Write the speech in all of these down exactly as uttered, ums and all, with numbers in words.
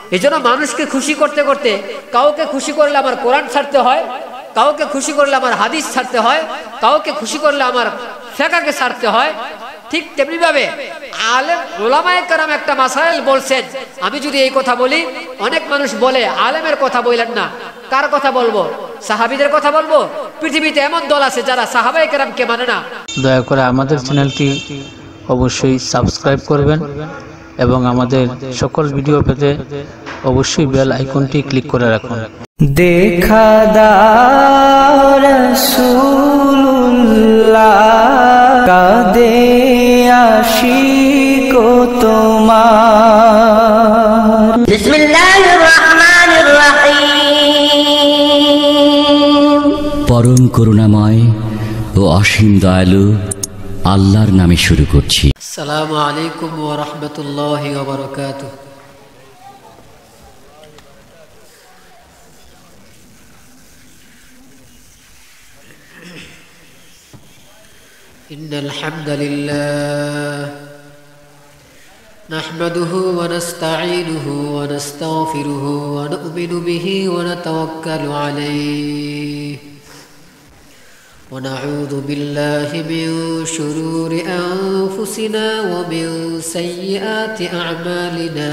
এজন্য মানুষকে খুশি করতে করতে কাউকে খুশি করলে আমার কোরআন ছাড়তে হয়, কাউকে খুশি করলে আমার হাদিস ছাড়তে হয়, কাউকে খুশি করলে আমার ফিকহকে ছাড়তে হয়। ঠিক তেমনি ভাবে আলেম উলামায়ে কেরাম একটা মাসাইল বলছেন, আমি যদি এই কথা বলি অনেক মানুষ বলে আলেমের কথা বললেন না, কার কথা বলবো? সাহাবীদের কথা বলবো? পৃথিবীতে এমন দল আছে যারা সাহাবায়ে কেরামকে মানে না। দয়া করে আমাদের চ্যানেলটি অবশ্যই সাবস্ক্রাইব করবেন এবং আমাদের সকল ভিডিও পেতে অবশ্যই বেল আইকনটি ক্লিক করে রাখুন। দেখা দাও রাসূলুল্লাহ কাঁদে আশিক তোমার। বিসমিল্লাহির রহমানির রহিম। পরম করুণাময় ও অসীম দয়ালু আল্লাহর নামে শুরু করছি। আসসালামু আলাইকুম ওয়া রাহমাতুল্লাহি ওয়া বারাকাতুহু। ইন্নাল হামদালিল্লাহ নাহমাদুহু ওয়া নাস্তাঈনুহু ওয়া নাস্তাগফিরুহু ওয়া নু'মিনু বিহি ওয়া নাতাওয়াক্কালু আলাইহি ونعوذ بالله من شرور أنفسنا ومن سيئات أعمالنا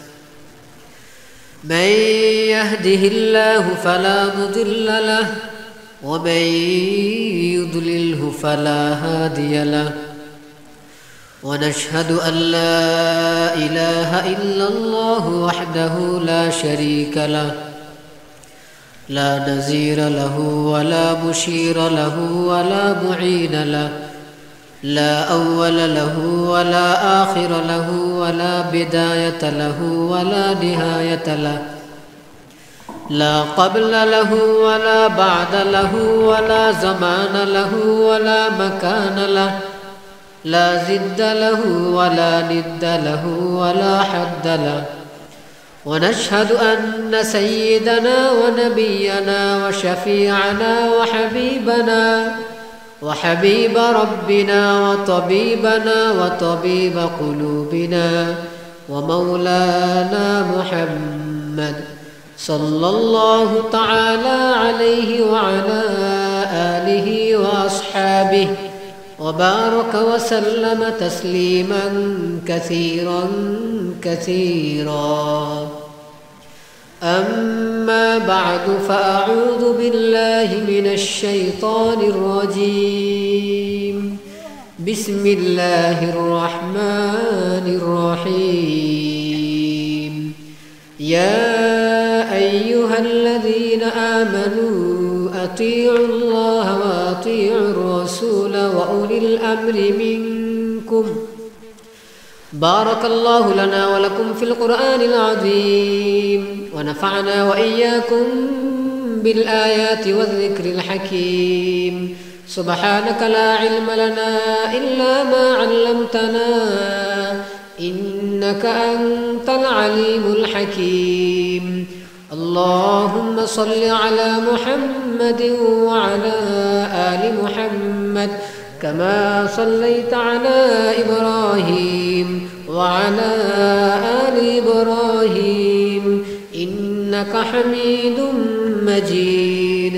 من يهده الله فلا مضل له ومن يضلله فلا هادي له ونشهد أن لا إله إلا الله وحده لا شريك له لا نظير له ولا مشير له ولا معين له لا أول له ولا آخر له ولا بداية له ولا نهاية له لا قبل له ولا بعد له ولا زمان له ولا مكان له لا ضد له ولا ند له ولا حد له ونشهد أن سيدنا ونبينا وشفيعنا وحبيبنا وحبيب ربنا وطبيبنا وطبيب قلوبنا ومولانا محمد صلى الله تعالى عليه وعلى آله وأصحابه وبارك وسلم تسليما كثيرا كثيرا. أما بعد فأعوذ بالله من الشيطان الرجيم. بسم الله الرحمن الرحيم. يا أيها الذين آمنوا أطيعوا الله وأطيعوا الرسول وأولي الأمر منكم. بارك الله لنا ولكم في القرآن العظيم ونفعنا وإياكم بالآيات والذكر الحكيم. سبحانك لا علم لنا إلا ما علمتنا إنك أنت العليم الحكيم. اللهم صل على محمد وعلى آل محمد كما صليت على إبراهيم وعلى آل إبراهيم إنك حميد مجيد.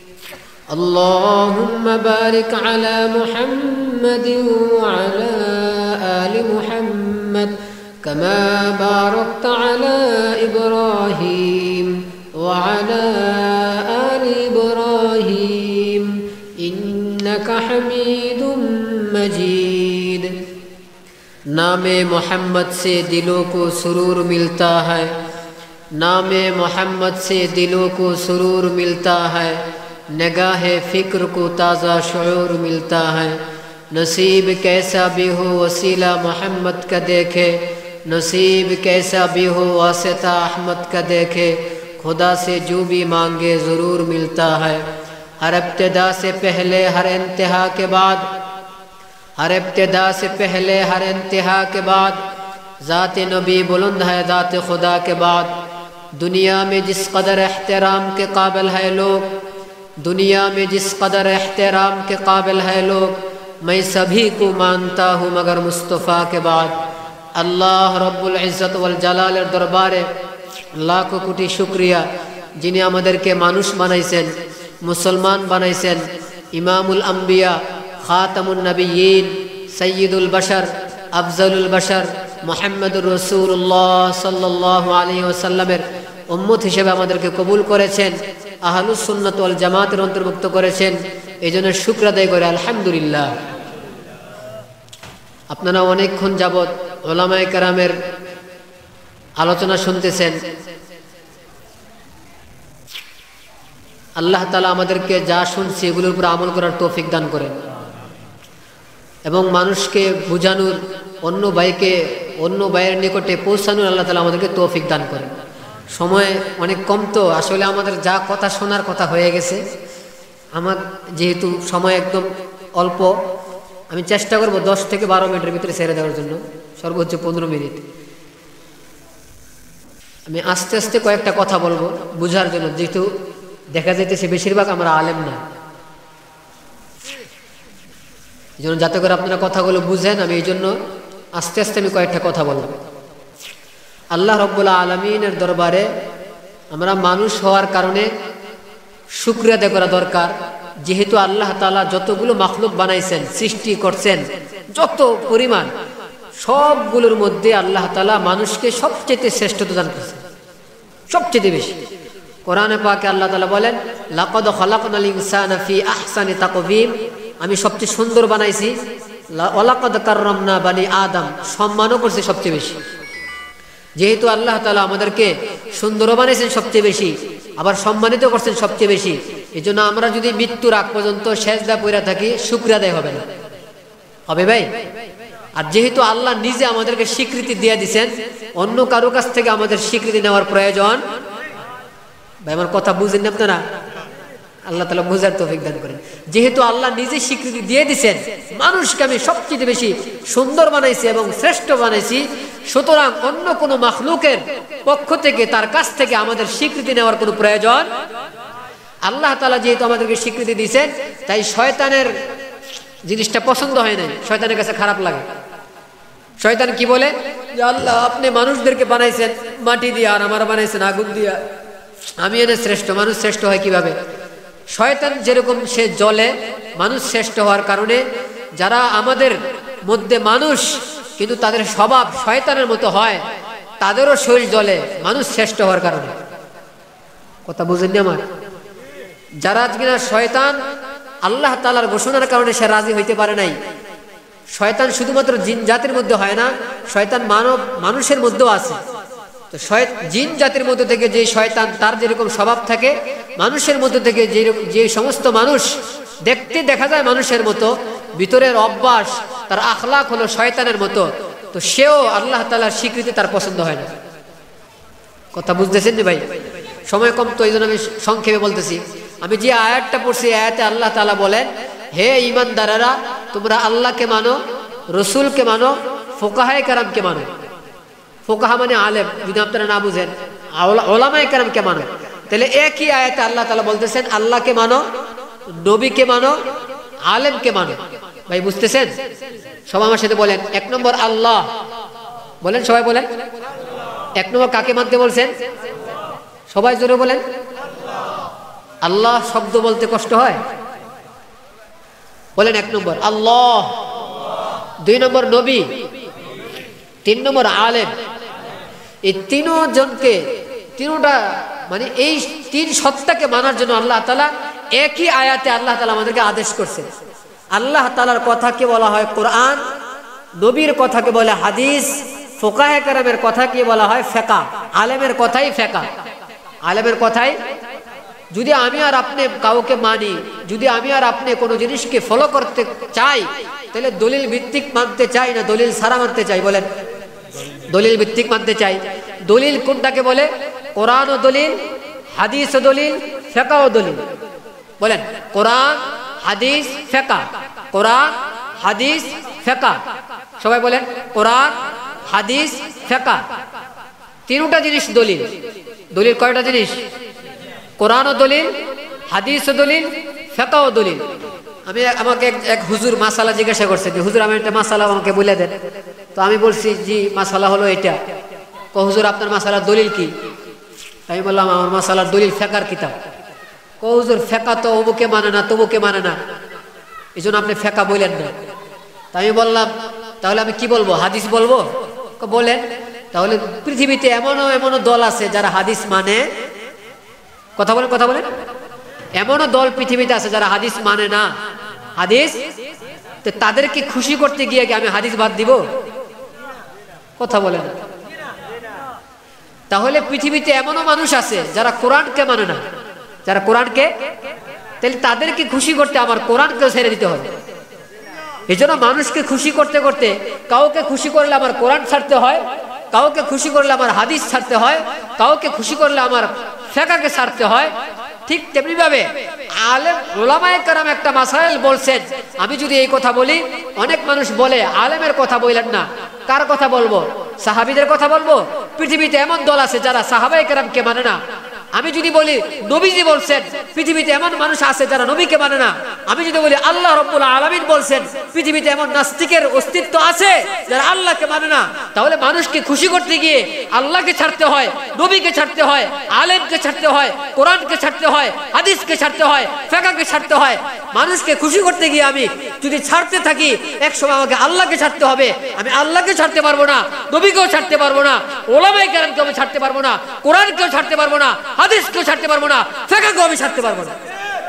اللهم بارك على محمد وعلى آل محمد كما باركت على إبراهيم وعلى آل إبراهيم إنك حميد مجيد. نام محمد سے دلوں کو سرور ملتا ہے، نام محمد سے دلوں کو سرور ملتا ہے، نگاہ فکر کو تازہ شعور ملتا ہے. نصیب کیسا بھی ہو وسیلہ محمد کا دیکھے، نصیب کیسا بھی ہو واسطہ احمد کا دیکھے، خدا سے جو بھی مانگے ضرور ملتا ہے. ہر ابتدا سے پہلے ہر انتہا کے بعد، ہر ابتدا سے پہلے ہر انتہا کے بعد ذات نبی بلند ہے ذات خدا کے بعد. دنیا میں جس قدر احترام کے قابل ہے لوگ، دنیا میں جس قدر احترام کے قابل ہے لوگ، میں سبھی کو مانتا ہوں مگر مصطفیٰ کے بعد. اللہ رب العزت والجلال دربارے লাখো কোটি শুকরিয়া যিনি আমাদেরকে মানুষ বানাইছেন, মুসলমান বানাইছেন, ইমামুল আম্বিয়া, খাতামুন নবিয়্যিন, সাইয়্যিদুল বাশার, আফজালুল বাশার মুহাম্মদুর রাসূলুল্লাহ সাল্লাল্লাহু আলাইহি ওয়াসাল্লামের উম্মত হিসেবে আমাদেরকে কবুল করেছেন, আহলুস সুন্নাত ওয়াল জামাতের অন্তর্ভুক্ত করেছেন। এই জন্য শুকর আদায় করে আলহামদুলিল্লাহ। আপনারা অনেকক্ষণ যাবৎ উলামায়ে কেরামের আলোচনা শুনতেছেন। আল্লাহ তাআলা আমাদেরকে যা শুনছি এগুলোর উপর আমল করার তৌফিক দান করেন এবং মানুষকে বোঝানোর, অন্য ভাইকে অন্য ভাইয়ের নিকটে পৌঁছানোর আল্লাহ তাআলা আমাদেরকে তৌফিক দান করেন। সময় অনেক কম, তো আসলে আমাদের যা কথা শোনার কথা হয়ে গেছে। আমার যেহেতু সময় একদম অল্প, আমি চেষ্টা করব দশ থেকে বারো মিনিটের ভিতরে ছেড়ে দেওয়ার জন্য, সর্বোচ্চ পনেরো মিনিট। আমি আস্তে আস্তে কয়েকটা কথা বলবো বুঝার জন্য, যেহেতু দেখা যাইতেছে বেশিরভাগ আমরা আলেম না, এই জন্য যাতে করে আপনারা কথাগুলো বুঝেন, আমি এই জন্য আস্তে আস্তে আমি কয়েকটা কথা বলবো। আল্লাহ রব্বুল আলামিনের দরবারে আমরা মানুষ হওয়ার কারণে শুকরিয়া আদায় করা দরকার। যেহেতু আল্লাহ তাআলা যতগুলো মাখলুক বানাইছেন, সৃষ্টি করছেন, যত পরিমাণ, সবগুলোর মধ্যে আল্লাহ তাআলা মানুষকে সবচেয়ে শ্রেষ্ঠত্ব দান করেছেন, সবচেয়ে বেশি। কোরআনে পাকে আল্লাহ তাআলা বলেন, লাকাদ খালাকনাল ইনসানা ফি আহসানি তাকওয়িম, আমি সবচেয়ে সুন্দর বানাইছি। ওয়ালাকাদ কাররামনা বানি আদম, সম্মানও করছে সবচেয়ে বেশি। যেহেতু আল্লাহ তাআলা আমাদেরকে সুন্দর বানাইছেন সবচেয়ে বেশি, আবার সম্মানিত করছেন সবচেয়ে বেশি, এই জন্য আমরা যদি মৃত্যুর আগ পর্যন্ত সেজদা পইরা থাকি, শুকরিয়া আদায় হবে না, হবে ভাই? আর যেহেতু আল্লাহ নিজে আমাদেরকে স্বীকৃতি দিয়ে দিয়েছেন, অন্য কারো কাছ থেকে আমাদের স্বীকৃতি নেওয়ার প্রয়োজন ভাই। আমার কথা বুঝেন না আপনারা? আল্লাহ তাআলা বুঝার তৌফিক দান করেন। যেহেতু আল্লাহ নিজে স্বীকৃতি দিয়ে দিয়েছেন, মানুষকে আমি সবচেয়ে বেশি সুন্দর বানাইছি এবং শ্রেষ্ঠ বানাইছি, সুতরাং অন্য কোনো মাখলুকের পক্ষ থেকে, তার কাছ থেকে আমাদের স্বীকৃতি নেওয়ার কোনো প্রয়োজন। আল্লাহ তাআলা যেহেতু আমাদেরকে স্বীকৃতি দিয়েছেন, তাই শয়তানের জিনিসটা পছন্দ হয় না, শয়তানের কাছে খারাপ লাগে। শয়তান কি বলে? যে আল্লাহ আপনি মানুষদেরকে বানাইছেন মাটি দিয়ে, আর আমার বানাইছেন আগুন দিয়ে, আমি এনে শ্রেষ্ঠ। মানুষ শ্রেষ্ঠ হয় কিভাবে? শয়তান যেরকম সে জ্বলে, মানুষ শ্রেষ্ঠ হওয়ার কারণে, যারা আমাদের মধ্যে মানুষ কিন্তু তাদের স্বভাব শয়তানের মতো হয়, তাদেরও শরীর জ্বলে মানুষ শ্রেষ্ঠ হওয়ার কারণে। কথা বুঝেননি আমার? যারা কিনা শয়তান আল্লাহ তাআলার ঘোষণার কারণে সে রাজি হইতে পারে নাই। শয়তান শুধুমাত্র জিন জাতির মধ্যে হয় না, শয়তান মানব মানুষের মধ্যেও আছে। তো জিন জাতির মধ্যে থেকে যে শয়তান, তার যেরকম স্বভাব থাকে, মানুষের মধ্যে থেকে যে যে সমস্ত মানুষ দেখতে দেখা যায় মানুষের মতো, ভিতরের অভ্যাস, তার আখলাক হলো শয়তানের মতো, তো সেও আল্লাহ তাআলার স্বীকৃতি তার পছন্দ হয় না। কথা বুঝতেছেন ভাই? সময় কম, তো এই জন্য আমি সংক্ষেপে বলতেছি। আমি যে আয়াতটা পড়ছি, আয়াতে আল্লাহ তাআলা বলেন, হে ঈমানদারেরা, তোমরা আল্লাহকে মানো, রসুলকে মানো, ফুকাহায়ে কেরামকে মানো। ফুকাহা মানে আলেম, যদি আপনারা না বুঝেন, উলামায়ে কেরামকে মানো। তাহলে একই আয়াতে আল্লাহ তাআলা বলতেছেন, আল্লাহকে মানো, নবীকে মানো, আলেমকে মানো। ভাই বুঝতেছেন? সবাই আমার সাথে বলেন, এক নম্বর আল্লাহ বলেন, সবাই বলেন। এক নম্বর কাকে মানতে বলছেন? সবাই জোরে বলেন। আল্লাহ শব্দ বলতে কষ্ট হয়? বলেন এক নম্বর আল্লাহ, দুই নম্বর নবী, তিন নম্বর আলেম। এই তিনজনকে, তিনটা মানে এই তিন সত্তাকে মানার জন্য আল্লাহ তাআলা একই আয়াতে আল্লাহ তাআলা আমাদেরকে আদেশ করছেন। আল্লাহ তাআলার কথাকে বলা হয় কোরআন, নবীর কথাকে বলে হাদিস, ফুকাহে কেরামের কথাকে বলা হয় ফিকহ, আলেমের কথাই ফিকহ। আলেমের কথাই, যদি আমি আর আপনি কাউকে মানি, যদি আমি আর আপনি কোনো জিনিসকে ফলো করতে চাই, তাহলে দলিল ভিত্তিক মানতে চাই না দলিল ছাড়া মানতে চাই? বলেন, দলিল ভিত্তিক মানতে চাই। দলিল কোনটাকে বলে? কোরআন ও দলিল, হাদিস ও দলিল, ফিকহ ও দলিল। বলেন, কোরআন, হাদিস, ফিকহ। কোরআন, হাদিস, ফিকহ। সবাই বলেন, কোরআন, হাদিস, ফিকহ। তিনটা জিনিস দলিল। দলিল কয়টা জিনিস? কোরআন ও দলিল, হাদিস ও দলিল, ফিকহ ও দলিল। আমি আমাকে এক হুজুর মাসালা জিজ্ঞাসা করছে যে হুজুর আমি একটা মাসালা আমাকে বলে দেন। তো আমি বলছি জি মাসালা হলো এটা। কো হুজুর আপনার মাসালা দলিল কি? আমি বললাম আমার মাসালার দলিল ফেকার কিতাব। কও হুজুর ফেকা তো অমুকে মানে না তমুকে মানে না, এই জন্য আপনি ফেকা বলেন না। তা আমি বললাম তাহলে আমি কি বলবো, হাদিস বলবো? বলেন। তাহলে পৃথিবীতে এমনও এমনও দল আছে যারা হাদিস মানে, কথা বলেন কথা বলেন, এমনও দল পৃথিবীতে আছে যারা হাদিস মানে না। হাদিস তো তাদেরকে খুশি করতে গিয়ে কি আমি হাদিস বাদ দিব? কথা বলেন। তাহলে পৃথিবীতে এমনও মানুষ আছে যারা কোরআনকে মানে না, যারা কোরআনকে, তাহলে তাদেরকে খুশি করতে আমার কোরআনকেও ছেড়ে দিতে হবে। এই জন্য মানুষকে খুশি করতে করতে কাউকে খুশি করলে আমার কোরআন ছাড়তে হয়, কাউকে খুশি করলে আমার হাদিস ছাড়তে হয়, কাউকে খুশি করলে আমার ফিকহকে ছাড়তে হয়। ঠিক তেমনি ভাবে আলেম উলামায়ে কেরাম একটা মাসাইল বলছেন, আমি যদি এই কথা বলি অনেক মানুষ বলে আলেমের কথা বললেন না, কার কথা বলবো? সাহাবীদের কথা বলবো? পৃথিবীতে এমন দল আছে যারা সাহাবায়ে কেরামকে মানে না। আমি যদি বলি নবীজি বলছেন, পৃথিবীতে এমন মানুষ আছে যারা নবীকে মানে না। আমি যদি বলি আল্লাহ রাব্বুল আলামিন বলছেন, পৃথিবীতে এমন নাস্তিকের অস্তিত্ব আছে যারা আল্লাহকে মানে না। তাহলে মানুষকে খুশি করতে গিয়ে আল্লাহকে ছাড়তে হয়, নবীকে ছাড়তে হয়, আলেমকে ছাড়তে হয়, কোরআনকে ছাড়তে হয়, হাদিসকে ছাড়তে হয়, ফিকহকে ছাড়তে হয়। মানুষকে খুশি করতে গিয়ে আমি যদি ছাড়তে থাকি, এক সময় আমাকে আল্লাহকে ছাড়তে হবে। আমি আল্লাহকে ছাড়তে পারবো না, নবীকেও ছাড়তে পারবো না, উলামায়ে কেরামকেও আমি ছাড়তে পারবো না, কোরআনকেও ছাড়তে পারবো না, হাদিসকেও ছাড়তে পারবো না, ফিকহকেও আমি ছাড়তে পারবো না।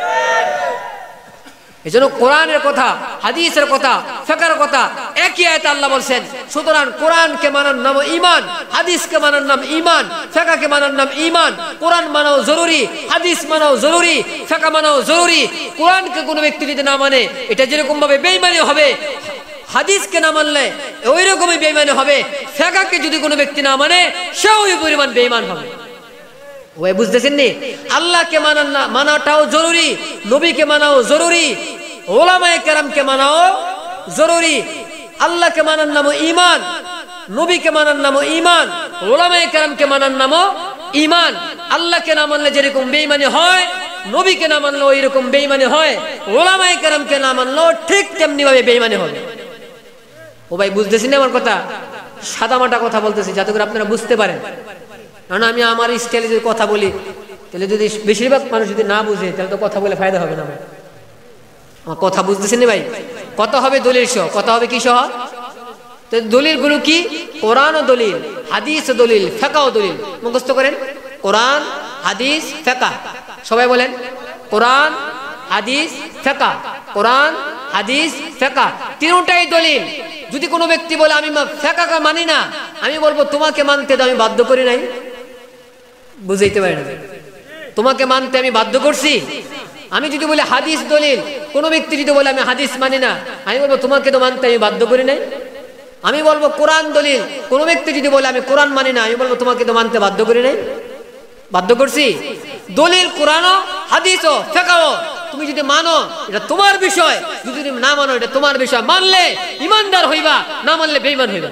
এজন্য কোরআনের কথা, হাদিসের কথা, ফিকহের কথা একই আয়াতে আল্লাহ বলছেন। সুতরাং কোরআনকে মানার নাম ঈমান, হাদিসকে মানার নাম ঈমান, ফিকহকে মানার নাম ঈমান। কোরআন মানাও জরুরি, হাদিস মানাও জরুরি, ফিকহ মানাও জরুরি। কোরআনকে কোনো ব্যক্তি যদি না মানে এটা যেরকম ভাবে বেঈমানি হবে, হাদিসকে না মানলে ওই রকমই বেঈমানি হবে। ফিকহকে যদি কোনো ব্যক্তি না মানে সেও ওই পরিমাণ বেঈমান হবে। ওই বুঝতেছেন নি? আল্লাহকে মানার না মানাটাও জরুরি, নবীকে মানাও জরুরি, উলামায়ে কেরামকে মানাও জরুরি। আল্লাহকে মানার নামও ঈমান, নবীকে মানার নামও ঈমান, উলামায়ে কেরামকে মানার নামও ঈমান। আল্লাহকে না মানলে যেরকম বেঈমানি হয়, নবীকে না মানলে ওই রকম বেঈমানি হয়, উলামায়ে কেরামকে না মানলেও ঠিক তেমনি ভাবে বেঈমানি হবে। ও ভাই বুঝতেছেন আমার কথা? সাদামাটা কথা বলতেছি যাতে করে আপনারা বুঝতে পারেন। কারণ আমি আমার স্টাইলে যদি কথা বলি, তাহলে যদি বেশিরভাগ মানুষ যদি না বুঝে, তাহলে তো কথা বলে ফায়দা হবে না। আমার আমার কথা বুঝতেছেন ভাই? কত হবে দলিল সহ, কত হবে কি সহ? তো দলিল গুলো কি? কোরআন ও দলিল, হাদিস ও দলিল, ফিকহ ও দলিল। মুখস্থ করেন, কোরআন, হাদিস, ফিকহ। সবাই বলেন কোরআন, হাদিস, ফিকহ। কোরআন, হাদিস, ফিকহ তিনটাই দলিল। যদি কোনো ব্যক্তি বলে আমি ফিকহকে মানি না, আমি বলবো তোমাকে মানতে তো আমি বাধ্য করি নাই। বুঝাইতে পারি না? তোমাকে মানতে আমি বাধ্য করছি। আমি যদি বলি হাদিস দলিল, কোনো ব্যক্তি যদি বলে আমি হাদিস মানি না, আমি বলবো তোমাকে তো মানতে আমি বাধ্য করি নাই। আমি বলবো কোরআন দলিল, কোনো ব্যক্তি যদি বলে আমি কোরআন মানি না, আমি বলবো তোমাকে তো মানতে বাধ্য করি নাই। বাধ্য করছি? দলিল কোরআনও, হাদিসও, ফিকহও তুমি যদি মানো এটা তোমার বিষয়, যদি তুমি না মানো এটা তোমার বিষয়। মানলে ইমানদার হইবা, না মানলে বেঈমান হইবা।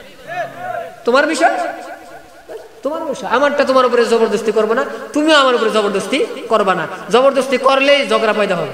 তোমার বিষয়, তোমার বিষয়। আমারটা তোমার উপরে জবরদস্তি করবো না, তুমিও আমার উপরে জবরদস্তি করবা না। জবরদস্তি করলেই ঝগড়া পয়দা হবে।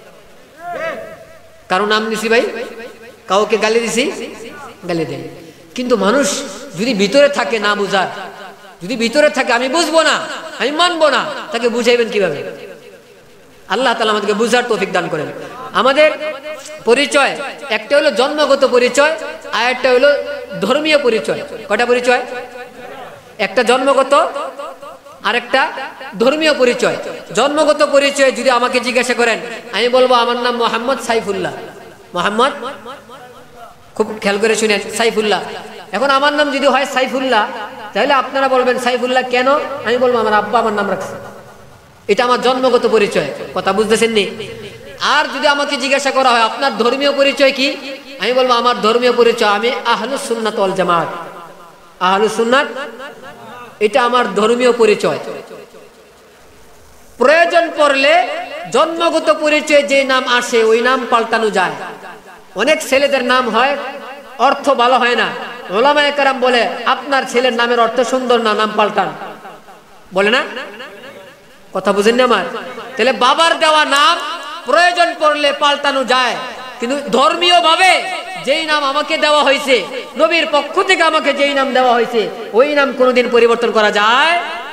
কারণ নাম দিছি ভাই, কাউকে গালি দিছি, গালি দেয়। কিন্তু মানুষ যদি ভিতরে থাকে না বুঝার, যদি ভিতরে থাকে আমি বুঝবো না, আমি মানবো না, তাকে বুঝাইবেন কিভাবে? আল্লাহ তাআলা আমাদেরকে বুঝার তৌফিক দান করেন। আমাদের পরিচয় একটা হলো জন্মগত পরিচয়, আর একটা হলো ধর্মীয় পরিচয়। কয়টা পরিচয়? একটা জন্মগত, আরেকটা ধর্মীয় পরিচয়। জন্মগত পরিচয় যদি আমাকে জিজ্ঞাসা করেন, আমি বলবো আমার নাম মোহাম্মদ সাইফুল্লাহ। মোহাম্মদ, খুব খেয়াল করে শুনেন, সাইফুল্লাহ। এখন আমার নাম যদি হয় সাইফুল্লাহ, তাহলে আপনারা বলবেন সাইফুল্লাহ কেন? আমি বলবো আমার আব্বা আমার নাম রাখছে, এটা আমার জন্মগত পরিচয়। কথা বুঝতেছেন নি? আর যদি আমাকে জিজ্ঞাসা করা হয় আপনার ধর্মীয় পরিচয় কি, আমি বলবো আমার ধর্মীয় পরিচয় আমি আহলুস সুন্নাত ওয়াল জামাত। আহলুস সুন্নাত এটা আমার ধর্মীয় পরিচয়। প্রয়োজন পড়লে জন্মগত পরিচয় যে নাম আসে ওই নাম পাল্টানো যায়। অনেক ছেলেদের নাম হয়, অর্থ ভালো হয় না। উলামায়ে কেরাম বলে আপনার ছেলের নামের অর্থ সুন্দর না, নাম পাল্টান। বলে না? কথা বুঝেন না আমার? তাহলে বাবার দেওয়া নাম প্রয়োজন পড়লে পাল্টানো যায়, কিন্তু ধর্মীয় ভাবে যেই নাম আমাকে দেওয়া হয়েছে, নবীর পক্ষ থেকে আমাকে যেই নাম দেওয়া হয়েছে, ওই নাম কোনোদিন পরিবর্তন করা যায়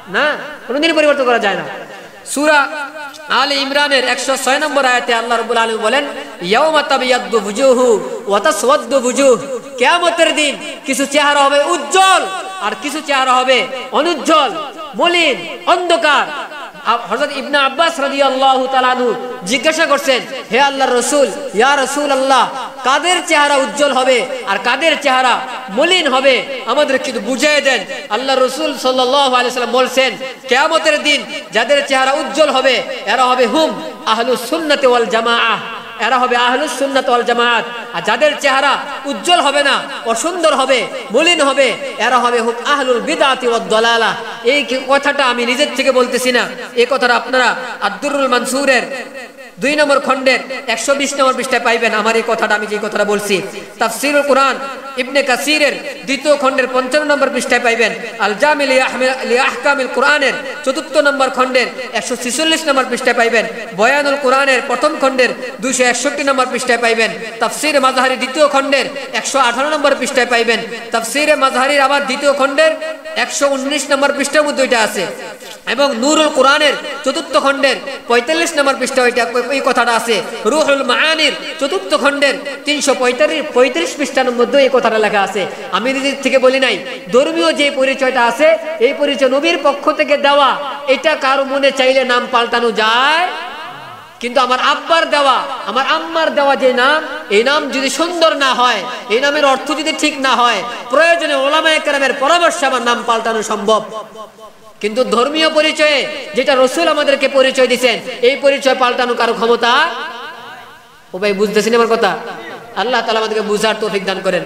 না, কোনোদিনই পরিবর্তন করা যায় না। সূরা আলে ইমরানের একশো ছয় নম্বর আয়াতে আল্লাহ রাব্বুল আলামিন বলেন, ইয়াউমা তাবিয়াদ্দু বুজুহু ওয়া তাসওয়াদ্দু বুজুহ, কিয়ামতের দিন কিছু চেহারা হবে উজ্জ্বল আর কিছু চেহারা হবে অনুজ্জ্বল, মলিন, অন্ধকার। হযরত ইবনে আব্বাস রাদিয়াল্লাহু তাআলা আনহু জিজ্ঞাসা করছেন, হে আল্লাহর রাসূল, ইয়া রাসূলুল্লাহ, কাদের চেহারা উজ্জ্বল হবে আর কাদের চেহারা মলিন হবে আমাদের কিন্তু বুঝিয়ে দেন। আল্লাহর রাসূল সাল্লাল্লাহু আলাইহি ওয়াসাল্লাম বলছেন, কিয়ামতের দিন যাদের চেহারা উজ্জ্বল হবে এরা হবে হুম আহলুস সুন্নাতি ওয়াল জামাআহ, এরা হবে আহলুস সুন্নাত ওয়াল জামাআত। আর যাদের চেহারা উজ্জ্বল হবে না, অসুন্দর হবে, মলিন হবে, এরা হবে হুম আহলুল বিদআতি ওয়াদ দালালাহ। এই কথাটা আমি নিজের থেকে বলতেছি না, এই কথাটা আপনারা আদ-দুররুল মানসুরের দুই নম্বর খণ্ডের একশো বিশ নম্বর পৃষ্ঠায় পাইবেন। আমার এই কথাটা আমি যে কথাটা বলছি তাফসীরুল কুরআন ইবনে কাসিরের দ্বিতীয় খণ্ডের পঞ্চান্ন নম্বর পৃষ্ঠায় পাইবেন। আল জামি লি আহকামিল কুরআনের চতুর্থ নম্বর খণ্ডের একশো ছেচল্লিশ নম্বর পৃষ্ঠায় পাইবেন। বয়ানুল কুরআনের প্রথম খণ্ডের দুইশো একষট্টি নম্বর পৃষ্ঠায় পাইবেন। তাফসীরে মাযহারি দ্বিতীয় খণ্ডের একশো আঠারো নম্বর পৃষ্ঠায় পাইবেন। তাফসীরে মাযহারির আবার দ্বিতীয় খণ্ডের একশো উনিশ নম্বর পৃষ্ঠার মধ্যে এটা আছে। এবং নূরুল কুরআনের চতুর্থ খণ্ডের পঁয়তাল্লিশ নম্বর পৃষ্ঠা ওইটা এই কথাটা আছে। রুহুল মাআনির চতুর্থ খণ্ডের তিনশো পঁয়তাল্লিশ পঁয়ত্রিশ পৃষ্ঠার মধ্যে এই কথাটা লেখা আছে। আমি নিজের থেকে বলি নাই, ধর্মীয় যে পরিচয়টা আছে এই পরিচয় নবীর পক্ষ থেকে দেওয়া, এটা কারো মনে চাইলে নাম পাল্টানো যায়, কিন্তু আমার আব্বার দেওয়া, আমার আম্মার দেওয়া যে নাম, এই নাম যদি সুন্দর না হয়, এই নামের অর্থ যদি ঠিক না হয়, প্রয়োজনে ওলামায়ে কেরামের পরামর্শে আমার নাম পাল্টানো সম্ভব। কিন্তু ধর্মীয় পরিচয়ে যেটা রাসূল আমাদেরকে পরিচয় দিয়েছেন, এই পরিচয় পাল্টানো কারো ক্ষমতা। ও ভাই বুঝতেছেন আমার কথা? আল্লাহ তাআলা আমাদেরকে বুঝার তৌফিক দান করেন।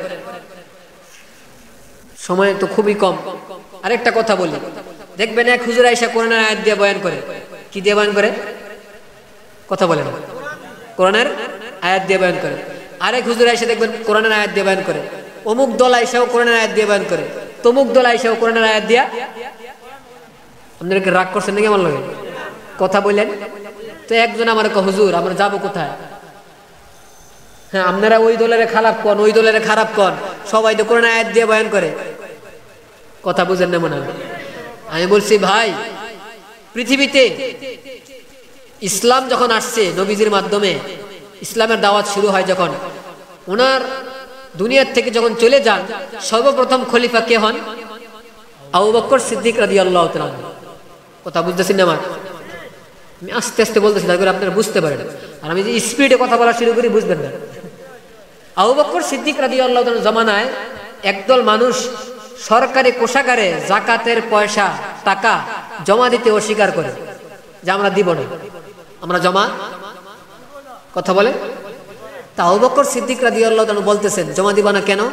সময় তো খুবই কম। আরেকটা কথা বলি, দেখবেন এক হুজুর আয়েশা কোরআনের আয়াত দিয়ে বয়ান করে। কি দিয়ে বয়ান করে? কথা বলেন। কোরআনের আয়াত দিয়ে বয়ান করে। আরেক হুজুর আয়েশা দেখবেন কোরআনের আয়াত দিয়ে বয়ান করে। অমুক দল আয়েশাও কোরআনের আয়াত দিয়ে বয়ান করে, তমুক দল আয়েশাও কোরআনের আয়াত দিয়া। আপনাদেরকে রাগ করছেন নাকি আমার লাগে? কথা বললেন তো একজন আমার হুজুর আমরা যাবো কোথায়? হ্যাঁ, আপনারা ওই দলের খারাপ কন, ওই দলের খারাপ কন, সবাই তো কোরআন আয়াত দিয়ে বয়ান করে। কথা বুঝেন না মনে হয়? আমি বলছি ভাই, পৃথিবীতে ইসলাম যখন আসছে নবীজির মাধ্যমে, ইসলামের দাওয়াত শুরু হয় যখন, ওনার দুনিয়ার থেকে যখন চলে যান, সর্বপ্রথম খলিফা কে হন? আবু বকর সিদ্দিক রাদিয়াল্লাহু তাআলা। কথা বুঝতেছেন না? আমার আমি আস্তে আস্তে বলতেছি তার করে আপনারা বুঝতে পারেন, আর আমি যে স্পিডে কথা বলা শুরু করি বুঝবেন না। আবু বকর সিদ্দিক রাদিয়াল্লাহু তাআলার জামানায় একদল মানুষ সরকারি কোষাগারে যাকাতের পয়সা টাকা জমা দিতে অস্বীকার করে, যে আমরা দিব না, আমরা জমা। কথা বলে তা আবু বকর সিদ্দিক রাদিয়াল্লাহু তাআলা বলতেছেন জমা দিবা না কেন?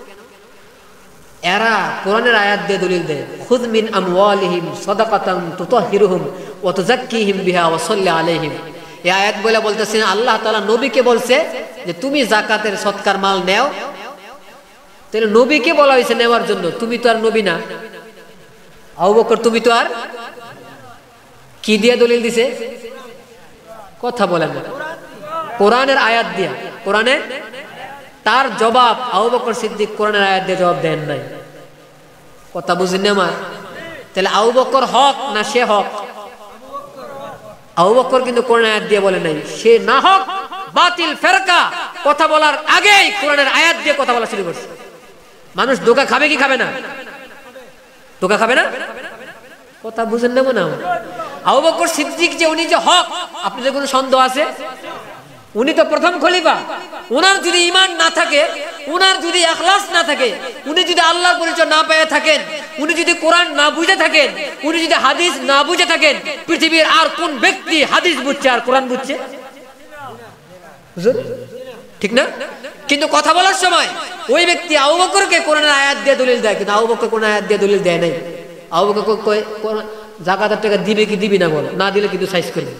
এরা কোরআনের আয়াত দিয়ে দলিল দেয়, খুয মিন আমওয়ালিহিম সাদাকাতান তুতাহহিরুহুম ওয়া তুযাক্কিহিম বিহা ওয়া সাল্লি আলাইহিম। এই আয়াত বলে বলতেছেন আল্লাহ তাআলা নবীকে বলছে যে তুমি যাকাতের সদকার মাল নেও। তাহলে নবীকে বলা হয়েছে নেওয়ার জন্য, তুমি তো আর নবী না। আবু বকর তুমি তো আর, কি দিয়ে দলিল দিছে? কথা বলেন না। কোরআনের আয়াত দিয়া। কোরআনে তার জবাব আবু বকর সিদ্দিক কোরআনের আয়াত দিয়ে জবাব দেন নাই। কথা বুঝেন না আমার? তাহলে আবু বকর হক না সে হক? আবু বকর কিন্তু কোরআন আয়াত দিয়ে বলে নাই সে না হক, বাতিল ফেরকা। কথা বলার আগেই কোরআনের আয়াত দিয়ে কথা বলা শুরু করছে। মানুষ ধোঁকা খাবে কি খাবে না? ধোঁকা খাবে না? কথা বুঝেন না মনে হয়? আবু বকর সিদ্দিক যে উনি যে হক, আপনাদের কোনো সন্দেহ আছে? উনি তো প্রথম খলিফা। উনার যদি ঈমান না থাকে, উনার যদি ইখলাস না থাকে, উনি যদি আল্লাহর পরিচয় না পেয়ে থাকেন, উনি যদি কোরআন না বুঝে থাকেন, উনি যদি হাদিস না বুঝে থাকেন, পৃথিবীর আর কোন ব্যক্তি হাদিস বুঝছে আর কোরআন বুঝছে? ঠিক না? কিন্তু কথা বলার সময় ওই ব্যক্তি আবু বকরকে কোরআনের আয়াত দিয়ে দলিল দেয়, কিন্তু আবু বকর কোন আয়াত দিয়ে দলিল দেয় নাই। আবু বকর কয় যাকাতের টাকা দিবে কি দিবি না বল, না দিলে কিন্তু সাইজ করবে।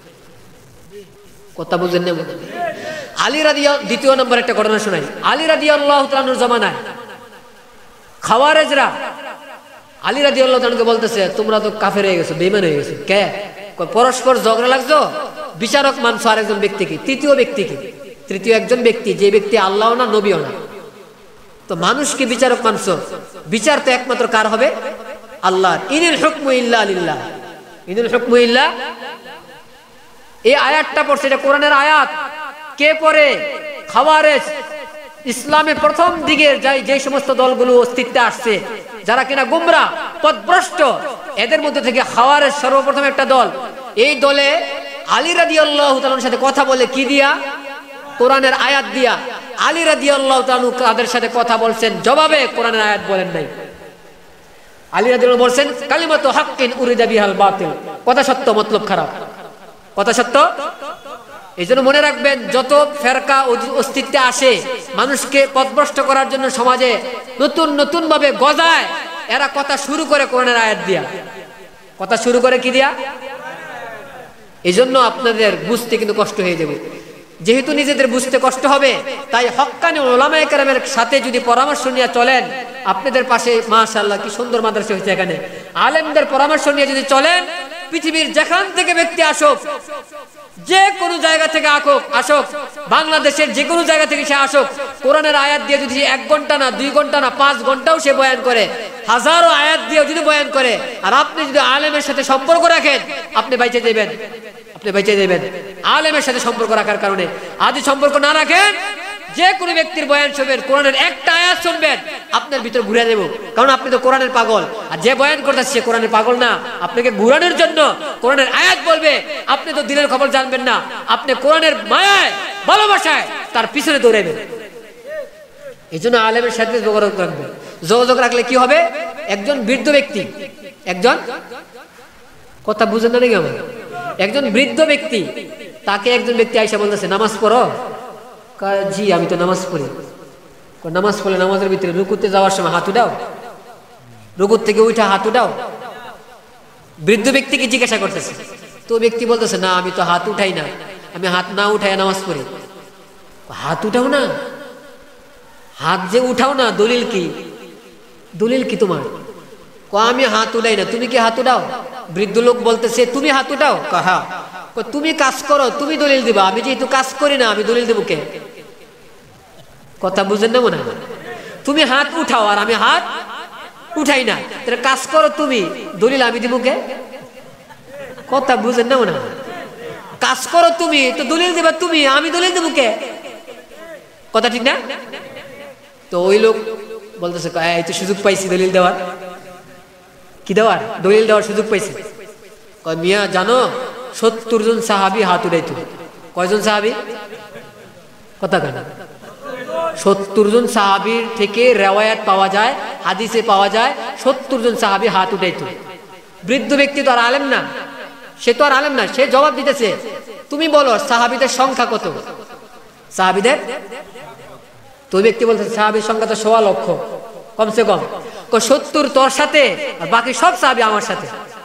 কথা বুঝেন না? আলী রাদিয়াল্লাহু, দ্বিতীয় নম্বর একটা ঘটনা শোনাই। আলী রাদিয়াল্লাহু তাআলার জামানায় খাওয়ারেজরা আলী রাদিয়াল্লাহু তাআলাকে বলতেছে তোমরা তো কাফের হয়ে গেছো, বেঈমান হয়ে গেছো। কে? পরস্পর ঝগড়া লাগছো, বিচারক মানছো আরেকজন ব্যক্তিকে, তৃতীয় ব্যক্তিকে, তৃতীয় একজন ব্যক্তি, যে ব্যক্তি আল্লাহও না নবীও না। তো মানুষকে বিচারক মানছো, বিচার তো একমাত্র কার হবে? আল্লাহর। ইনিল হুকমু ইল্লা লিল্লাহ, ইনিল হুকমু ইল্লা। এই আয়াতটা পড়ছে, এটা কোরআনের আয়াত। কে পড়ে? খাওয়ারেজ, ইসলামের প্রথম দিকের যে সমস্ত দলগুলো অস্তিত্বে আসছে, যারা কিনা গুমরা পথভ্রষ্ট, এদের মধ্যে থেকে খাওয়ারেজ সর্বপ্রথম একটা দল। এই দলে আলী রাদিয়াল্লাহু তাআলার সাথে কথা বলে কি দিয়া? কোরআনের আয়াত দিয়া। আলী রাদিয়াল্লাহু তাআলা তাদের সাথে কথা বলছেন, জবাবে কোরআনের আয়াত বলেন নাই। আলী রাদিয়াল্লাহু বলছেন কালিমাতু হাক্কিন উরিদা বিহাল বাতিল, কথা সত্য মতলব খারাপ, কথা সত্য। এই জন্য মনে রাখবেন, যত ফেরকা অস্তিত্বে আসে মানুষকে পথভ্রষ্ট করার জন্য সমাজে নতুন নতুন ভাবে গজায়, এরা কথা শুরু করে কোরআনের আয়াত দিয়া। কথা শুরু করে কি দিয়া? এই জন্য আপনাদের বুঝতে কিন্তু কষ্ট হয়ে যাবে। যেহেতু নিজেদের বুঝতে কষ্ট হবে, তাই হক্কানি উলামায়ে কেরামের সাথে যদি পরামর্শ নিয়ে চলেন, আপনাদের পাশে মাশাআল্লাহ কি সুন্দর মাদ্রাসা হয়েছে এখানে, আলেমদের পরামর্শ নিয়ে যদি চলেন, পৃথিবীর যেখান থেকে ব্যক্তি আসুক, যে কোনো জায়গা থেকে আসুক আসুক বাংলাদেশের যে কোনো জায়গা থেকে সে আসুক, কোরআনের আয়াত দিয়ে যদি এক ঘন্টা না দুই ঘন্টা না পাঁচ ঘন্টাও সে বয়ান করে, হাজারো আয়াত দিয়ে যদি বয়ান করে, আর আপনি যদি আলেমের সাথে সম্পর্ক রাখেন, আপনি বেঁচে যাবেন, আপনি বেঁচে যাবেন আলেমের সাথে সম্পর্ক রাখার কারণে। আর যদি সম্পর্ক না রাখেন, যে কোনো ব্যক্তির বয়ান শুনবেন, কোরআনের একটা আয়াত শুনবেন, আপনার ভিতর ঘুরে দেব, কারণ আপনি তো কোরআনের পাগল। আর যে বয়ান করতেছে সে কোরআনের পাগল না, আপনাকে ঘুরানোর জন্য কোরআনের আয়াত বলবে, আপনি তো দিনের খবর জানবেন না, আপনি কোরআনের মায়ায় ভালোবাসায় তার পিছনে দৌড়াবেন। এই জন্য আলেমের সাথে যোগাযোগ রাখবেন। যোগাযোগ রাখলে কি হবে? একজন বৃদ্ধ ব্যক্তি, একজন কথা বুঝেন না নাকি আমার, একজন বৃদ্ধ ব্যক্তি, তাকে একজন ব্যক্তি আইসা বলতেছে নামাজ পড়ো। জি আমি তো নামাজ পড়ি। নামাজ পড়লে নামাজের ভিতরে রুকুতে যাওয়ার সময় হাত উঠাও, রুকুর থেকে উঠা হাত উঠাও। বৃদ্ধ ব্যক্তিকে জিজ্ঞাসা করতেছে, তো ব্যক্তি বলতেছে না আমি তো হাত উঠাই না, আমি হাত না উঠাই নামাজ পড়ি। হাত উঠাও না, হাত যে উঠাও না, দলিল কি? দলিল কি তোমার? আমি হাত উঠাই না, তুমি কি হাত উঠাও? বৃদ্ধ লোক বলতেছে তুমি হাত উঠাও। হ্যাঁ। তুমি কাজ করো, তুমি দলিল দিবা, আমি যেহেতু কাজ করি না আমি দলিল দেবো কে? কথা বুঝেন না মনে হয়? তুমি হাত উঠাও আর আমি হাত উঠাই না, তাহলে কাজ করো তুমি, দলিল আমি দিব কে? কথা বুঝেন না মনে হয়? কাজ করো তুমি, তো দলিল দিবা তুমি, আমি দলিল দেবো কে? কথা ঠিক না? তো ওই লোক বলতেছে এই তো সুযোগ পাইছি দলিল দেওয়ার। কি দেওয়ার? দলিল দেওয়ার সুযোগ পাইছি। মিয়া জানো সত্তর জন সাহাবি হাত উঠাইতো। কয়জন সাহাবি? কথা কেন? সত্তর জন সাহাবির থেকে রেওয়ায়াত পাওয়া যায়, হাদিসে পাওয়া যায় সত্তর জন সাহাবি হাত উঠাইতো। বৃদ্ধ ব্যক্তি তো আর আলেম না, সে তো আর আলেম না, সে জবাব দিতেছে তুমি বলো সাহাবিদের সংখ্যা কত? সাহাবিদের তো ব্যক্তি বলছে সাহাবির সংখ্যা তো সোয়া লক্ষ কমসে কম। সত্তর তোর সাথে আর বাকি সব সাহাবি আমার সাথে।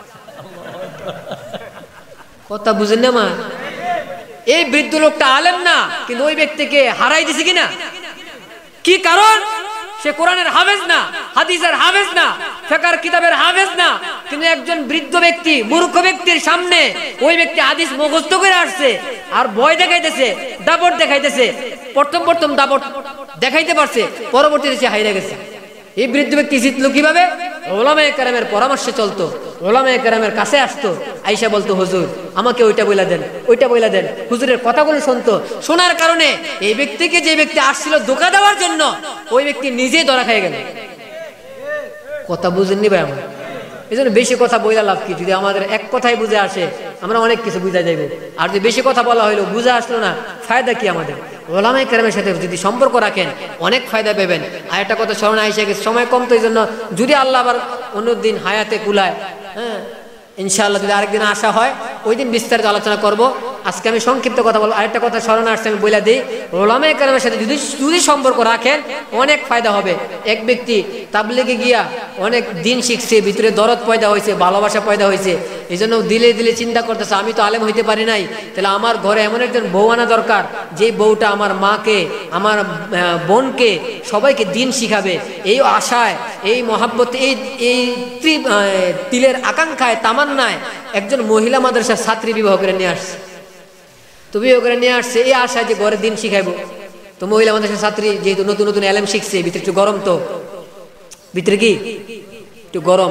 কথা বুঝেন না মা? এই বৃদ্ধ লোকটা আলেম না, কিন্তু ওই ব্যক্তিকে হারাই দিছে কিনা? কি কারণ? সে কোরআনের হাফেজ না, হাদিসের হাফেজ না, ফিকহের কিতাবের হাফেজ না, কিন্তু একজন বৃদ্ধ ব্যক্তি মূর্খ ব্যক্তির সামনে ওই ব্যক্তি হাদিস মুখস্থ করে আসছে আর ভয় দেখাইতেছে, দাপট দেখাইতেছে। প্রথম প্রথম দাপট দেখাইতে পারছে, পরবর্তীতে সে হারিয়ে গেছে। এই বৃদ্ধ ব্যক্তি জিতলো কিভাবে? উলামায়ে কেরামের পরামর্শে চলতো, উলামায়ে কেরামের কাছে আসতো, আইসা বলতো হুজুর আমাকে ওইটা বইলা দেন, ওইটা বইলা দেন। হুজুরের কথাগুলো শুনতো, শোনার কারণে এই ব্যক্তিকে যে ব্যক্তি আসছিল ধোঁকা দেওয়ার জন্য, ওই ব্যক্তি নিজেই ধরা খেয়ে গেল। কথা বুঝেননি ভাই আমার? এই জন্য বেশি কথা বইলা লাভ কি? যদি আমাদের এক কথাই বুঝে আসে আমরা অনেক কিছু বুঝা যাইব, আর যদি বেশি কথা বলা হইলো বুঝে আসলো না, ফায়দা কি আমাদের? উলামায়ে কেরামের সাথে যদি সম্পর্ক রাখেন অনেক ফায়দা পাবেন। আর একটা কথা স্মরণে আইসা গেছে, সময় কম তো এই জন্য যদি আল্লাহ আবার অন্যদিন হায়াতে কুলায়, হ্যাঁ ইনশাআল্লাহ যদি আরেকদিন আসা হয় ওই দিন বিস্তারিত আলোচনা করব। আজকে আমি সংক্ষিপ্ত কথা বলবো। আরেকটা কথা স্মরণে আসছে, আমি বলে দিই, উলামায়ে কেরামের সাথে যদি যদি সম্পর্ক রাখেন অনেক ফায়দা হবে। এক ব্যক্তি তাবলিগে গিয়া অনেক দিন শিখছে, ভিতরে দরদ পয়দা হয়েছে, ভালোবাসা পয়দা হয়েছে, এই জন্য দিলে দিলে চিন্তা করতেছে আমি তো আলেম হইতে পারি নাই, তাহলে আমার ঘরে এমন একজন বউ আনা দরকার, যেই বউটা আমার মাকে, আমার বোনকে, সবাইকে দিন শিখাবে। এই আশায়, এই মহাব্বত, এই এই তিলের আকাঙ্ক্ষায়, তামান্নায় একজন মহিলা মাদ্রাসার ছাত্রী বিবাহ করে নিয়ে আসছে। তো বিবাহ করে নিয়ে আসছে এই আশায় যে ঘরে দিন শিখাইবো। তো মহিলা মাদ্রাসার ছাত্রী যেহেতু নতুন নতুন এলেম শিখছে, ভিতরে একটু গরম, তো ভিতরে কি একটু গরম,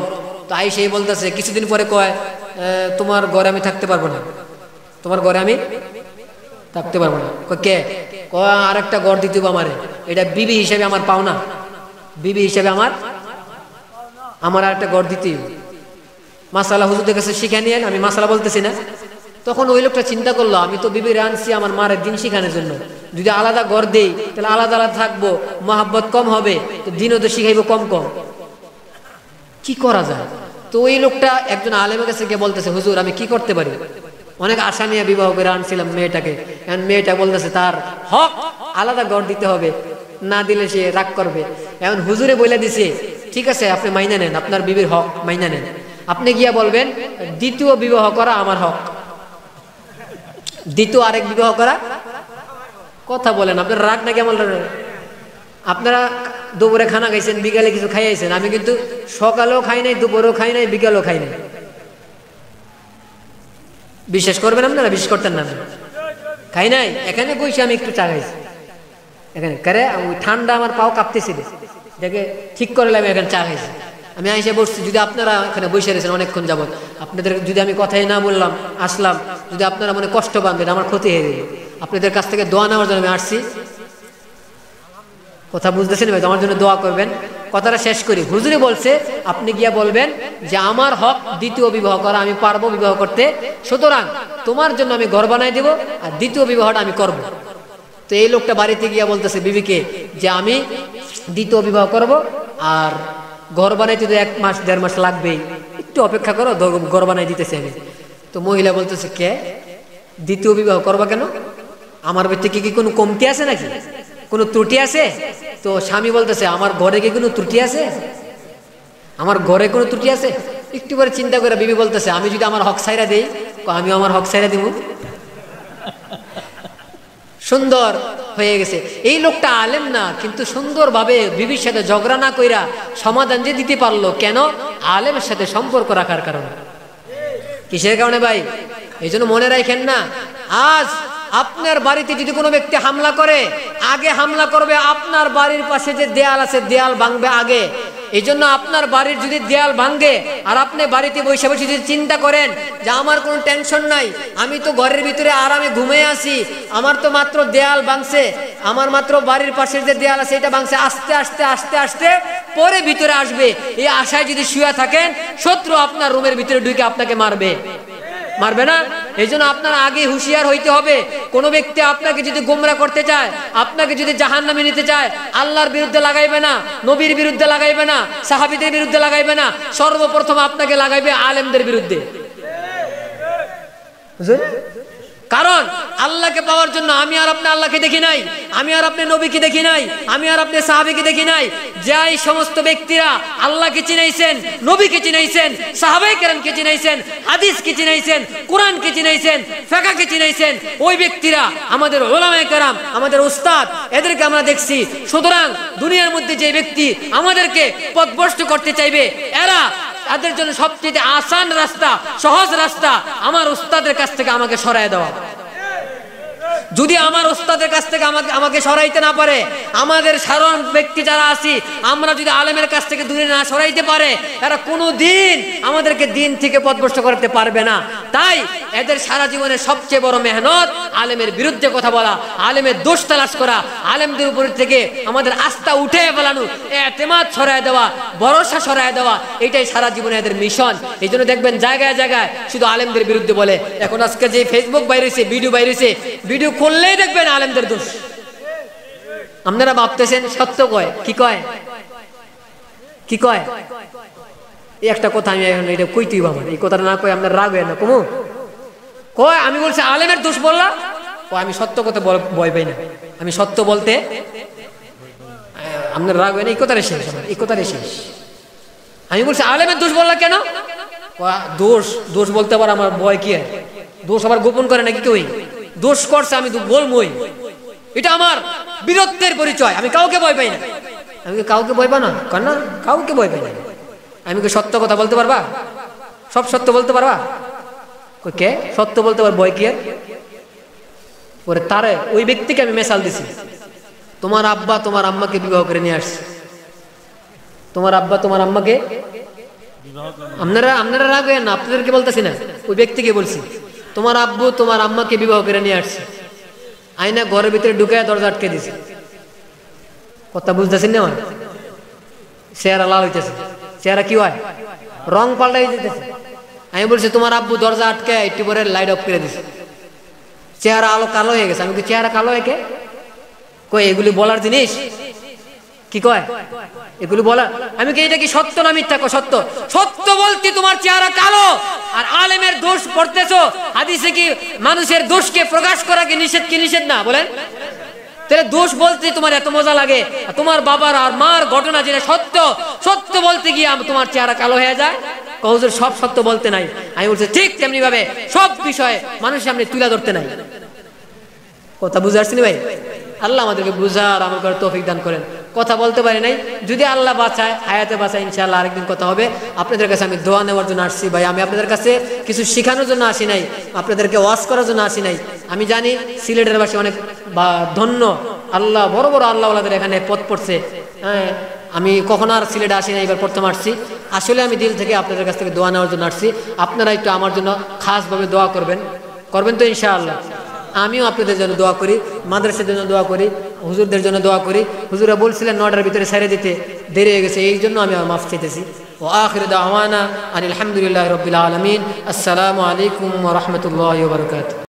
তো আই সেই বলতেছে কিছুদিন পরে কয় তোমার ঘরে আমি থাকতে পারবো না, তোমার ঘরে আমি থাকতে পারবো না। কে কয় আর একটা ঘর দিতে হবে আমারে, এটা বিবি হিসেবে আমার পাওনা, বিবি হিসেবে আমার আমার আর একটা ঘর দিতে হবে। মাসালা হুজুরদের কাছে শিখে নিয়ে, আমি মাসালা বলতেছি না। তখন ওই লোকটা চিন্তা করলো আমি তো বিবির আনছি আমার মারের দিন শিখানোর জন্য, যদি আলাদা ঘর দেই তাহলে আলাদা আলাদা থাকবো, মহাব্বত কম হবে, তো দিনও তো শিখাইবো কম কম, কি করা যায়? তো ওই লোকটা একজন আলেমের কাছে গিয়ে বলতেছে হুজুর আমি কি করতে পারি, অনেক আশা নিয়ে বিবাহ করে আনছিলাম মেয়েটাকে, এখন মেয়েটা বলতেছে তার হক আলাদা ঘর দিতে হবে, না দিলে সে রাগ করবে। এখন হুজুরে বলে দিছে ঠিক আছে আপনি মাইনা নেন, আপনার বিবির হক মাইনা নেন। আপনি গিয়া বলবেন দ্বিতীয় বিবাহ করা আমার হক, দ্বিতীয় আরেক বিবাহ করা। কথা বলেন আপনার রাগ না কেমন? আপনারা দুপুরে খানা খাইছেন, বিকালে কিছু খাইয়েছেন, আমি কিন্তু সকালেও খাই নাই, দুপুরেও খাই নাই, বিকালেও খাই নাই। বিশ্বাস করবেন আপনারা? বিশ্বাস করতেন না? খাই নাই, এখানে বসে আমি একটু চা খাইছি এখানে, কারে ওই ঠান্ডা আমার পাও কাঁপতেছিল, দেখে ঠিক করলাম এখানে চা খাইছি। আমি আইসে বসছি, যদি আপনারা এখানে বসে রয়েছেন অনেকক্ষণ যাবত, আপনাদের যদি আমি কথাই না বললাম আসলাম, যদি আপনারা মনে কষ্ট পাবেন আমার ক্ষতি হয়ে গেল, আপনাদের কাছ থেকে দোয়া নেওয়ার জন্য আমি আসছি। কথা বুঝতেছেন ভাই? আমার জন্য দোয়া করবেন। কথাটা শেষ করি। হুজুরে বলছে আপনি গিয়া বলবেন যে আমার হক দ্বিতীয় বিবাহ করা, আমি পারবো বিবাহ করতে, সুতরাং তোমার জন্য আমি ঘর বানাই দেবো আর দ্বিতীয় বিবাহটা আমি করব। তো এই লোকটা বাড়িতে গিয়া বলতেছে বিবিকে যে আমি দ্বিতীয় বিবাহ করব, আর ঘর বানাইতে তো এক মাস দেড় মাস লাগবেই, একটু অপেক্ষা করো, ঘর বানাই দিতেছে আমি। তো মহিলা বলতেছে কে দ্বিতীয় বিবাহ করবা কেন? আমার ভিতরে কি কোনো কমতি আছে নাকি, কোনো ত্রুটি আছে? তো স্বামী বলতেছে আমার ঘরে কি কোনো ত্রুটি আছে, আমার ঘরে কোনো ত্রুটি আছে? একটু পরে চিন্তা করে বিবি বলতেছে আমি যদি আমার হক সাইরা দেই, আমি আমার হক সাইরা দিব। সুন্দর হয়ে গেছে। এই লোকটা আলেম না, কিন্তু সুন্দরভাবে বিবির সাথে ঝগড়া না কইরা সমাধান যে দিতে পারলো, কেন? আলেমের সাথে সম্পর্ক রাখার কারণে। কিসের কারণে ভাই? এই জন্য মনে রাখেন না, আজ আপনার বাড়িতে যদি কোনো ব্যক্তি হামলা করে, আগে হামলা করবে আপনার বাড়ির পাশে যে দেয়াল আছে, দেয়াল ভাঙবে আগে। এই জন্য আপনার বাড়ির যদি দেয়াল ভাঙে আর আপনি বাড়িতে বসে বসে যদি চিন্তা করেন যে আমার কোনো টেনশন নাই, আমি তো ঘরের ভিতরে আরামে ঘুমিয়ে আছি, আমার তো মাত্র দেয়াল ভাঙছে, আমার মাত্র বাড়ির পাশের যে দেয়াল আছে এটা ভাঙছে, আস্তে আস্তে আস্তে আস্তে পরে ভিতরে আসবে, এই আশায় যদি শুয়ে থাকেন, শত্রু আপনার রুমের ভিতরে ঢুকে আপনাকে মারবে, মারবে না? এই জন্য আপনার আগে হুঁশিয়ার হইতে হবে। কোনো ব্যক্তি আপনাকে যদি গোমরা করতে চায়, আপনাকে যদি জাহান্নামে নিতে চায়, আল্লাহর বিরুদ্ধে লাগাইবে না, নবীর বিরুদ্ধে লাগাইবে না, সাহাবীদের বিরুদ্ধে লাগাইবে না, সর্বপ্রথম আপনাকে লাগাইবে আলেমদের বিরুদ্ধে। কারণ আল্লাহকে পাওয়ার জন্য আমি আর আপনি আল্লাহকে দেখি নাই, আমি আর আপনি নবীকে দেখি নাই, আমি আর আপনি সাহাবীকে দেখি নাই। যাই সমস্ত ব্যক্তিরা আল্লাহকে চিনাইছেন, নবীকে চিনাইছেন, সাহাবায়ে কেরামকে চিনাইছেন, হাদিসকে চিনাইছেন, কোরআনকে চিনাইছেন, ফিকহকে চিনাইছেন, ওই ব্যক্তিরা আমাদের উলামায়ে কেরাম, আমাদের উস্তাদ, এদেরকে আমরা দেখছি। সুতরাং দুনিয়ার মধ্যে যে ব্যক্তি আমাদেরকে পথভ্রষ্ট করতে চাইবে, এরা তাদের জন্য সবচেয়ে আসান রাস্তা, সহজ রাস্তা আমার উস্তাদের কাছ থেকে আমাকে সরায় দেওয়া। যদি আমার উস্তাদের কাছ থেকে আমাকে আমাকে সরাইতে না পারে, আমাদের সাধারণ ব্যক্তি যারা আছি আমরা যদি আলেমের কাছ থেকে দূরে না সরাইতে পারে, এরা কোনো দিন আমাদেরকে দিন থেকে পথভ্রষ্ট করতে পারবে না। তাই এদের সারা জীবনের সবচেয়ে বড় মেহনত আলেমের বিরুদ্ধে কথা বলা, আলেমের দোষ তালাশ করা, আলেমদের উপর থেকে আমাদের আস্থা উঠে ফেলানো, এতেমাদ ছড়ায় দেওয়া, ভরসা ছড়ায় দেওয়া, এটাই সারা জীবনে এদের মিশন। এই জন্য দেখবেন জায়গায় জায়গায় শুধু আলেমদের বিরুদ্ধে বলে। এখন আজকে যে ফেসবুক বাইরেছে, ভিডিও বাইরেছে, ভিডিও খুললেই দেখবেন আলেমদের দোষ। আপনারা ভাবতেছেন সত্য কয়, কি কয় কি কয় এই একটা কথা আমি এখন এটা কইতেই বাবা, এই কথাটা না কই আপনার রাগ হয় না কমু কয় আমি বলছি আলেমের দোষ বললা, ও আমি সত্য কথা ভয় পাই না, আমি সত্য বলতে আপনার রাগ হয় না, এই কথাটা শেষ, এই কথাটা শেষ। আমি বলছি আলেমের দোষ বললা কেন? দোষ দোষ বলতে আবার আমার ভয় কি? দোষ আবার গোপন করে নাকি কেউ? দোষ করছে আমি তো বলবই, এটা আমার বীরত্বের পরিচয়। আমি কাউকে ভয় পাই না, আমি কাউকে ভয় পাই না, কারণ না কাউকে ভয় পাই না। আমি কি সত্য কথা বলতে পারবা? সব সত্য বলতে পারবা? কে সত্য বলতে পার? ভয় কি? পরে তারে ওই ব্যক্তিকে আমি মেসাল দিছি, তোমার আব্বা তোমার আম্মাকে বিবাহ করে নিয়ে আসছে, তোমার আব্বা তোমার আম্মাকে আপনারা আপনারা রাগ হয়েন না, আপনাদেরকে বলতেছি না, ওই ব্যক্তিকে বলছি। তোমার আব্বু তোমার আম্মাকে বিবাহ করে নিয়ে আসছে, আয়না ঘরের ভিতরে ঢুকে দরজা আটকে দিছে। কথা বুঝতেছেন না? আমার চেহারা লাল হইতেছে, চেহারা কি হয় রং পাল্টাই যেতেছে। আমি বলছি তোমার আব্বু দরজা আটকে একটু পরে লাইট অফ করে দিছে, চেহারা আলো কালো হয়ে গেছে। আমি কি চেহারা কালো হয়ে কে কই এগুলি বলার জিনিস? কি কয় এগুলি বলার? আমি কি এটা কি সত্য না মিথ্যা? কো সত্য। সত্য বলতে তোমার চেহারা কালো আর আলেমের দোষ পড়তেছো। হাদিসে কি মানুষের দোষকে প্রকাশ করা কি নিষেধ কি নিষেধ না বলেন? তাহলে দোষ বলতে তোমার এত মজা লাগে, তোমার বাবার আর মার ঘটনা যেটা সত্য, সত্য বলতে গিয়ে তোমার চেহারা কালো হয়ে যায়। হুজুর সব সত্য বলতে নাই। আমি বলছি ঠিক তেমনি ভাবে সব বিষয়ে মানুষের সামনে তুলে ধরতে নাই। কথা বুঝে আসছেন ভাই? আল্লাহ আমাদেরকে বুঝার আমল করার তৌফিক দান করেন। কথা বলতে পারি নাই, যদি আল্লাহ বাঁচায় হায়াতে বাঁচায় ইনশাআল্লাহ আরেকদিন কথা হবে। আপনাদের কাছে আমি দোয়া নেওয়ার জন্য আসছি ভাই। আমি আপনাদের কাছে কিছু শেখানোর জন্য আসি নাই, আপনাদেরকে ওয়াজ করার জন্য আসি নাই। আমি জানি সিলেটের বাসী অনেক বা ধন্য, আল্লাহ বড় বড় আল্লাহ ওয়ালাদের এখানে পথ পড়ছে। হ্যাঁ, আমি কখনো আর সিলেটে আসি না, এবার প্রথম আসছি। আসলে আমি দিল থেকে আপনাদের কাছ থেকে দোয়া নেওয়ার জন্য আসছি। আপনারা একটু আমার জন্য খাসভাবে দোয়া করবেন, করবেন তো ইনশাআল্লাহ? আমিও আপনাদের জন্য দোয়া করি, মাদ্রাসার জন্য দোয়া করি, হুজুরদের জন্য দোয়া করি। হুজুরা বলছিলেন নটার ভিতরে ছেড়ে দিতে, দেরি হয়ে গেছে, এই জন্য আমি আমার মাফ চাইতেছি। ও আখির দাওয়ানা আলহামদুলিল্লাহ রাব্বিল আলামিন। আসসালামু আলাইকুম ওয়া রাহমাতুল্লাহি ওয়া বারাকাতুহু।